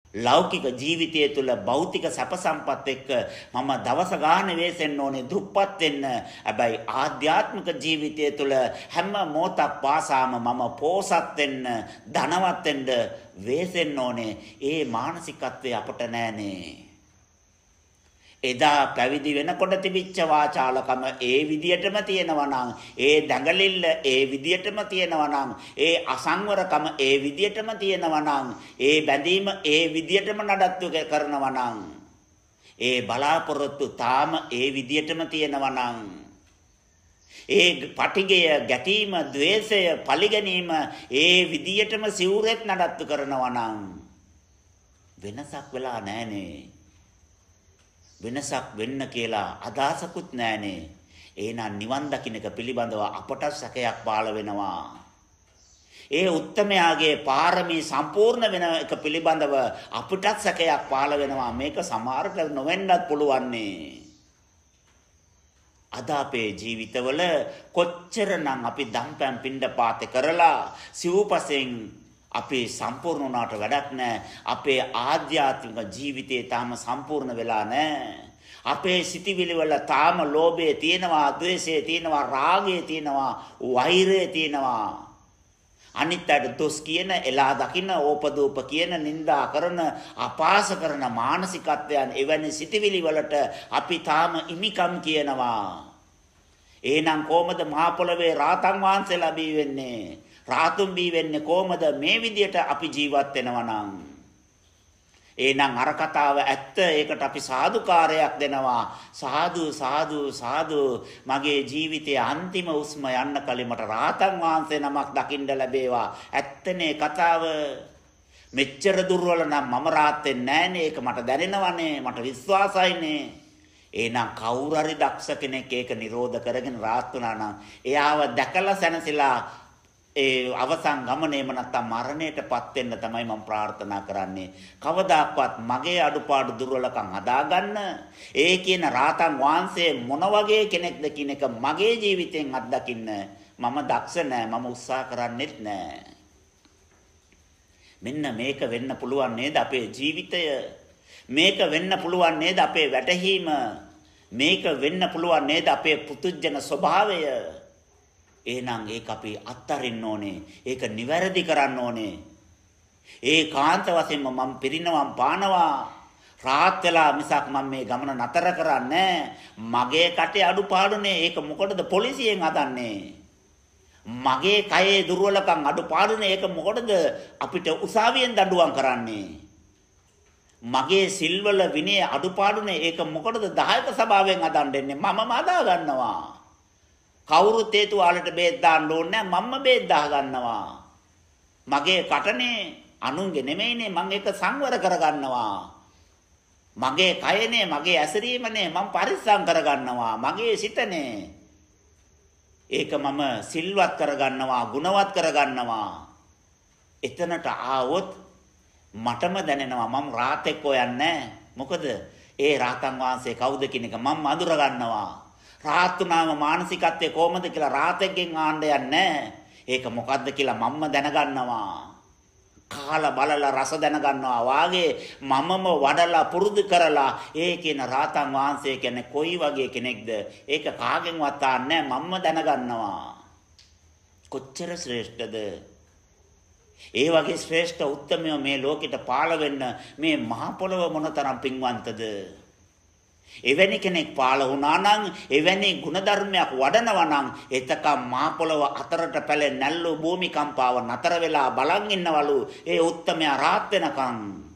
ලෞකික ජීවිතය තුළ භෞතික සැප සම්පත් එක්ක මම දවස ගානේ වෙසෙන්න ඕනේ දුප්පත් වෙන්න. හැබැයි ආධ්‍යාත්මික ජීවිතය තුළ හැම මොහොතක් පාසාම මම පෝසත් වෙන්න, ධනවත් වෙන්න වෙසෙන්න ඕනේ. ඒ මානසිකත්වය අපට නැහනේ. එදා පැවිදි වෙනකොට තිබිච්ච වාචාලකම ඒ විදියටම තියෙනවා නම්, ඒ දඟලිල්ල ඒ විදියටම තියෙනවා නම්, ඒ අසංවරකම ඒ විදියටම තියෙනවා නම්, ඒ බැඳීම ඒ විදියටම නඩත්තු කරනවා නම්, ඒ බලාපොරොත්තු තාම ඒ විදියටම තියෙනවා නම්, ඒ පටිගය, ගැටීම, द्वේෂය, පරිගැනීම ඒ විදියටම සිවුරෙත් නඩත්තු කරනවා නම් වෙනසක් වෙලා නැහනේ. වෙනසක් වෙන්න කියලා අදහසකුත් නැහනේ. එහෙනම් නිවන් දකින්න එක පිළිබඳව අපට සැකයක් පාළ වෙනවා. ඒ උත්තමයාගේ පාරමී සම්පූර්ණ වෙන එක පිළිබඳව අපටත් සැකයක් පාළ වෙනවා. මේක සමහරට නොවෙන්නත් පුළුවන්නේ. අද අපේ ජීවිතවල කොච්චරනම් අපි දම්පැන් පිණ්ඩපාත කරලා සිව්පසෙන් අපේ සම්පූර්ණ වුණාට වැඩක් නැහැ. අපේ ආධ්‍යාත්මික ජීවිතේ තාම සම්පූර්ණ වෙලා නැහැ. අපේ සිතිවිලි වල තාම ලෝභය තියෙනවා, ද්වේෂය තියෙනවා, රාගය තියෙනවා, වෛරය තියෙනවා. අනිත් අයට දොස් කියන, එලා දකින්න, ඕපදූප කියන, නිନ୍ଦා කරන, අපාස කරන මානසිකත්වයන් එවැනි සිතිවිලි වලට අපි තාම ඉමිකම් කියනවා. එහෙනම් කොහොමද මහා පොළවේ රාතන් වහන්සේලා බී වෙන්නේ? රාතුන් බී වෙන්නේ කොහමද? මේ විදියට අපි ජීවත් වෙනවා නම්. එහෙනම් අර කතාව ඇත්ත. ඒකට අපි සාදුකාරයක් දෙනවා. සාදු සාදු සාදු. මගේ ජීවිතයේ අන්තිම උස්ම යන්න කලින් මට රාතන් වහන්සේ නමක් දකින්න ලැබේවා. ඇත්තනේ කතාව. මෙච්චර දුර්වල නම් මම රාත් වෙන්නේ නැහනේ. ඒක මට දැනෙනවනේ. මට විශ්වාසයිනේ. එහෙනම් කවුරු හරි දක්ෂ කෙනෙක් ඒක නිරෝධ කරගෙන රාත් වුණා නම් එයාව දැකලා සැනසෙලා ඒ අවසන් ගමනේම නැත්තම් මරණයටපත් වෙන්න තමයි මම ප්‍රාර්ථනා කරන්නේ. කවදාක්වත් මගේ අඩුපාඩු දුර්වලකම් හදාගන්න ඒ කියන රාතන් වහන්සේ මොන වගේ කෙනෙක්ද කියන එක මගේ ජීවිතෙන් අත්දකින්න මම දක්ෂ නෑ. මම උත්සාහ කරන්නෙත් නෑ. මෙන්න මේක වෙන්න පුළුවන් නේද අපේ ජීවිතය? මේක වෙන්න පුළුවන් නේද අපේ වැටහීම? මේක වෙන්න පුළුවන් නේද අපේ පුදුජන ස්වභාවය? එහෙනම් ඒක අපි අත්හරින්න ඕනේ. ඒක නිවැරදි කරන්න ඕනේ. ඒකාන්ත වශයෙන්ම මම පිරිනවම් පානවා. රාත් වෙලා මිසක් මම මේ ගමන නතර කරන්නේ මගේ කටේ අඩුපාඩුනේ. ඒක මොකටද පොලිසියෙන් හදන්නේ? මගේ කයේ දුර්වලකම් අඩුපාඩුනේ. ඒක මොකටද අපිට උසාවියෙන් දඬුවම් කරන්නේ? මගේ සිල්වල විනය අඩුපාඩුනේ. ඒක මොකටද දායක සභාවෙන් හදන්නේ? මමම හදා ගන්නවා. කවුරුත් ඒ තුවාලට බේත් දාන්න ඕනේ නැහැ. මම්ම බේත් දා ගන්නවා. මගේ කටනේ අනුන්ගේ නෙමෙයිනේ. මම ඒක සංවර කරගන්නවා. මගේ කයනේ, මගේ ඇසිරීමනේ මම පරිස්සම් කරගන්නවා. මගේ සිතනේ. ඒක මම සිල්වත් කරගන්නවා, ගුණවත් කරගන්නවා. එතනට ආවොත් මටම දැනෙනවා මම රාතෙක් හොයන්නේ. මොකද ඒ රාතන් වහන්සේ කවුද කියන එක මම අඳුර ගන්නවා. රාත්තුනාම මානසිකත්වයේ කොහොමද කියලා රාතෙක්ගෙන් ආන්න යන්නේ. ඒක මොකද්ද කියලා මම්ම දැනගන්නවා. කාලා බලලා රස දැනගන්නවා. වාගේ මමම වඩලා පුරුදු කරලා ඒ කියන රාතන් වහන්සේ කියන්නේ කොයි වගේ කෙනෙක්ද? ඒක කාගෙන්වත් ආන්නේ මම්ම දැනගන්නවා. කොච්චර ශ්‍රේෂ්ඨද? ඒ වගේ ශ්‍රේෂ්ඨ උත්තමයෝ මේ ලෝකෙට පාළ වෙන්න මේ මහ පොළව මොනතරම් පින්වන්තද? එවැනි කෙනෙක් පාළ වුණා නම්, එවැනි ගුණධර්මයක් වඩනවා නම්, එතකම් මහ පොළව අතරට පැලෙන නැල්ලු භූමිකම්පාව නතර වෙලා බලන් ඉන්නවලු. ඒ උත්තමයා රාත් වෙනකන්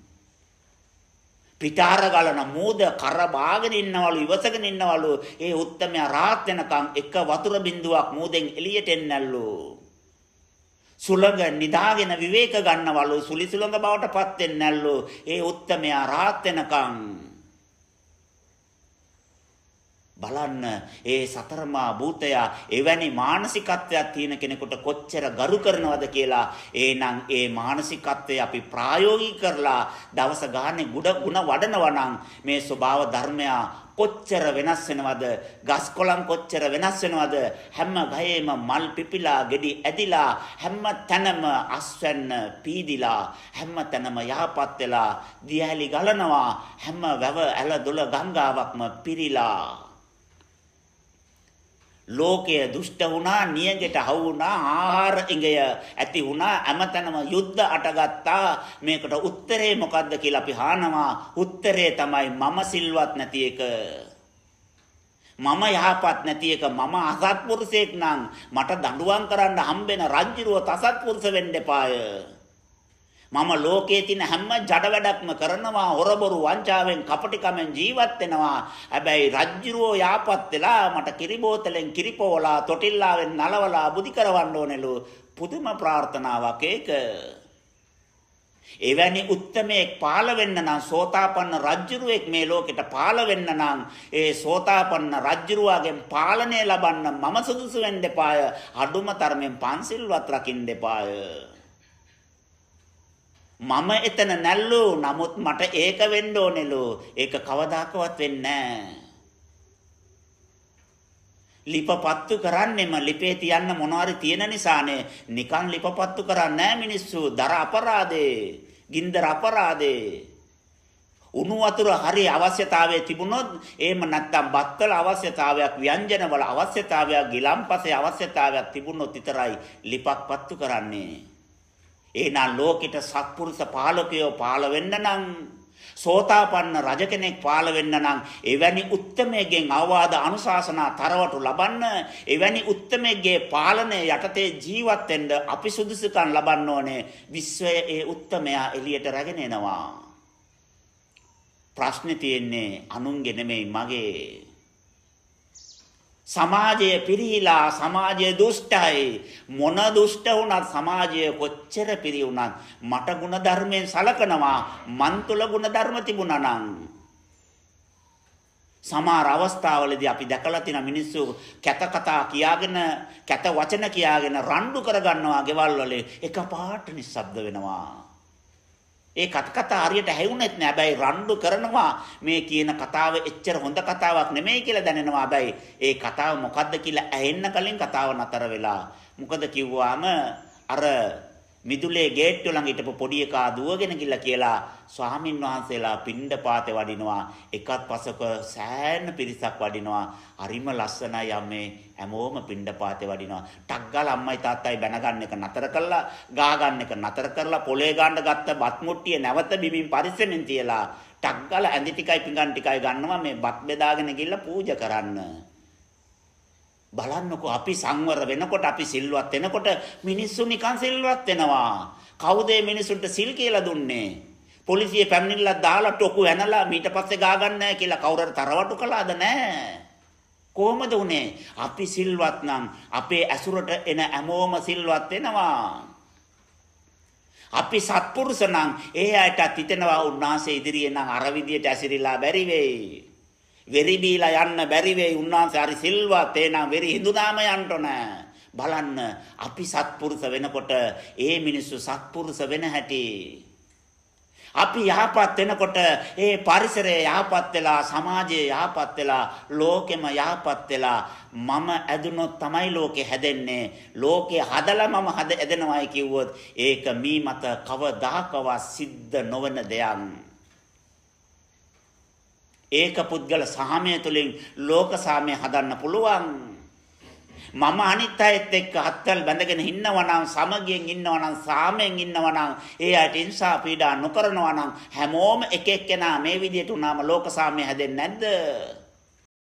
පිටාර ගලන මූද කර බාගෙන ඉන්නවලු, ඉවසගෙන ඉන්නවලු. ඒ උත්තමයා රාත් වෙනකන් එක වතුර බින්දුවක් මූදෙන් එළියට එන්නැල්ලු. සුළඟ නිදාගෙන විවේක ගන්නවලු. සුලි සුළඟ බවට පත් වෙන්නැල්ලු. ඒ උත්තමයා රාත් වෙනකන් බලන්න ඒ සතරමා භූතය එවැනි මානසිකත්වයක් තියෙන කෙනෙකුට කොච්චර ගරු කරනවද කියලා. එහෙනම් ඒ මානසිකත්වය අපි ප්‍රායෝගික කරලා දවස ගානේ ගුණ වඩනවා නම් මේ ස්වභාව ධර්මය කොච්චර වෙනස් වෙනවද? ගස් කොළන් කොච්චර වෙනස් වෙනවද? හැම ගහේම මල් පිපිලා, ගෙඩි ඇදිලා, හැම තැනම අස්වැන්න පීදිලා, හැම තැනම යහපත් වෙලා, දියැලි ගලනවා, හැම වැව ඇල දොල ගංගාවක්ම පිරීලා. ලෝකය දුෂ්ට වුණා, නියඟට හවු වුණා, ආහාර ඉඟය ඇති වුණා, හැමතැනම යුද්ධ අටගත්තා. මේකට උත්තරේ මොකද්ද කියලා අපි අහනවා. උත්තරේ තමයි මම සිල්වත් නැති එක. මම යහපත් නැති එක. මම අසත්පුරුෂයෙක් නම් මට දඬුවම් කරන්න හම්බෙන රජුරුව තසත්පුරුෂ වෙන්න එපාය. මම ලෝකයේ තියෙන හැම ජඩ වැඩක්ම කරනවා, හොරබොරු වංචාවෙන් කපටිකමෙන් ජීවත් වෙනවා. හැබැයි රජ්ජුරුවෝ යාපත් වෙලා මට කිරි බෝතලෙන් කිරි පොවලා තොටිල්ලාවෙන් නලවලා බුදි කරවන්න ඕනෙලු. පුදුම ප්‍රාර්ථනාවක් ඒක. එවැනි උත්තමයෙක් පාල වෙන්න නම් සෝතාපන්න රජ්ජුරුවෙක් මේ ලෝකෙට පාල වෙන්න නම් ඒ සෝතාපන්න රජ්ජුරුවාගෙන් පාලනය ලබන්න මම සුදුසු වෙන්න එපාය. අඩුම තරමෙන් පන්සිල්වත් රකින්න එපාය. මම එතන නැල්ලු නමුත් මට ඒක වෙන්න ඕනෙලු. ඒක කවදාකවත් වෙන්නේ නැහැ. ලිපපත්තු කරන්නෙම ලිපේ තියන්න මොනවාරි තියෙන නිසානේ. නිකන් ලිපපත්තු කරන්නේ නැහැ මිනිස්සු. දර අපරාධේ, ගින්දර අපරාධේ. උණු වතුර හරි අවශ්‍යතාවයේ තිබුණොත් එහෙම නැත්නම් බත්තල අවශ්‍යතාවයක්, ව්‍යංජනවල අවශ්‍යතාවයක්, ගිලම්පසේ අවශ්‍යතාවයක් තිබුණොත් විතරයි ලිපක් පත්තු කරන්නේ. එහෙනම් ලෝකෙට සත්පුරුෂ පාලකයෝ පාල වෙන්න නම්, සෝතාපන්න රජ කෙනෙක් පාල වෙන්න නම්, එවැනි උත්තමයෙක්ගෙන් අවවාද අනුශාසනා තරවටු ලබන්න, එවැනි උත්තමයෙක්ගේ පාලනය යටතේ ජීවත් වෙන්න අපි සුදුසුකම් ලබන්න ඕනේ. විශ්වය ඒ උත්තමයා එළියට රැගෙන එනවා. ප්‍රශ්නේ තියෙන්නේ අනුන්ගේ නෙමෙයි මගේ. සමාජය පිරිහිලා, සමාජය දුෂ්ටයි. මොන දුෂ්ට වුණත් සමාජය කොච්චර පිරිහුණත් මට ගුණ ධර්මයෙන් සලකනවා. මන් තුල ගුණ ධර්ම තිබුණා නම්. සමහර අවස්ථාවලදී අපි දැකලා තියෙන මිනිස්සු කැත කතා කියාගෙන, කැත වචන කියාගෙන රණ්ඩු කරගන්නවා ගෙවල් වල. එකපාරට නිස්සබ්ද වෙනවා. ඒ කතා හරියට ඇහුනෙත් නෑ. හැබැයි රණ්ඩු කරනවා. මේ කියන කතාව එච්චර හොඳ කතාවක් නෙමෙයි කියලා දැනෙනවා. හැබැයි ඒ කතාව මොකද්ද කියලා ඇහෙන්න කලින් කතාව නතර වෙලා. මොකද කිව්වාම අර මිදුලේ ගේට්ටුව ළඟ හිටපු පොඩි එකා දුවගෙන ගිහලා කියලා ස්වාමින් වහන්සේලා පිණ්ඩපාතේ වඩිනවා. එකත් පසක සෑහෙන පිරිසක් වඩිනවා. හරිම ලස්සනයි අම්මේ. හැමෝම පිණ්ඩපාතේ වඩිනවා. ටක් ගාලා අම්මයි තාත්තයි බැනගන්න එක නතර කළා, ගා ගන්න එක නතර කරලා පොලේ ගන්න ගත්ත බත් මුට්ටිය නැවත බිමින් පරිස්සමෙන් තියලා ටක් ගාලා ඇඳි ටිකයි පිඟන් ටිකයි ගන්නවා මේ බත් බෙදාගෙන ගිහලා පූජා කරන්න. බලන්නකෝ අපි සංවර වෙනකොට, අපි සිල්වත් වෙනකොට මිනිස්සු නිකන් සිල්වත් වෙනවා. කවුද මේ මිනිසුන්ට සිල් කියලා දුන්නේ? පොලිසිය පැමිණිලා දාලා ටොකු ඇනලා ඊට පස්සේ ගා ගන්න නැහැ කියලා කවුරුහරි තරවටු කළාද? නැහැ. කොහොමද උනේ? අපි සිල්වත් නම් අපේ ඇසුරට එන හැමෝම සිල්වත් වෙනවා. අපි සත්පුරුෂ නම් ඒ අයටත් හිතෙනවා උන්වහන්සේ ඉදිරියේ නම් අර විදියට ඇසිරිලා බැරි වෙයි. වෙරි බීලා යන්න බැරි වෙයි. උන්වහන්සේ හරි සිල්වත්. එනම් වෙරි හිඳුනාම යන්න ඕන. බලන්න අපි සත්පුරුෂ වෙනකොට ඒ මිනිස්සු සත්පුරුෂ වෙන හැටි. අපි යහපත් වෙනකොට ඒ පරිසරය යහපත් වෙලා, සමාජය යහපත් වෙලා, ලෝකෙම යහපත් වෙලා මම ඇදුනොත් තමයි ලෝකෙ හැදෙන්නේ. ලෝකෙ හදලා මම හැදෙනවායි කිව්වොත් ඒක මී මත කවදාකවත් සිද්ධ නොවන දෙයක්. ඒක පුද්ගල සාමය තුළින් ලෝක සාමය හදන්න පුළුවන්. මම අනිත් අයත් එක්ක හත්වල් බැඳගෙන ඉන්නවා නම්, සමගියෙන් ඉන්නවා නම්, සාමයෙන් ඉන්නවා නම්, ඒ අයට හිංසා පීඩා නොකරනවා නම් හැමෝම එක එක්කෙනා මේ විදියට උනාම ලෝක සාමය හැදෙන්නේ නැද්ද?